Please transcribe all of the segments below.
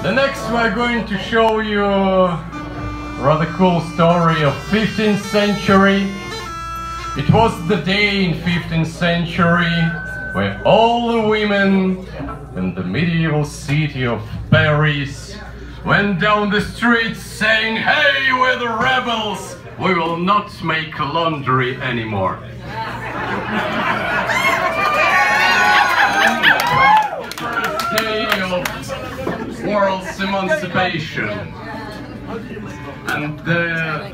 Next we're going to show you a rather cool story of 15th century. It was the day in 15th century where all the women in the medieval city of Paris went down the streets saying, "Hey, we're the rebels! We will not make laundry anymore." First day of world's emancipation. And they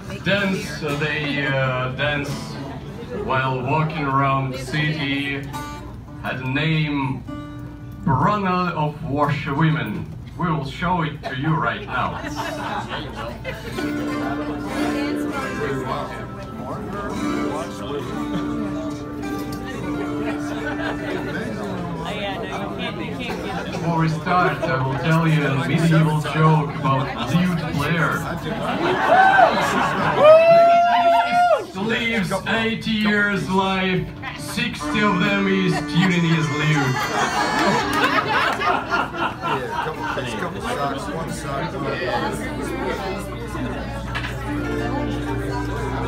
dance while walking around the city, had a name, Brunel of Washerwomen. We will show it to you right now. Before we start, I will tell you a medieval joke about lute player. He lives 80 years life, 60 of them is tuning his lute. Couple socks, one sock.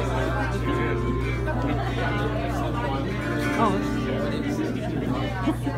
Oh.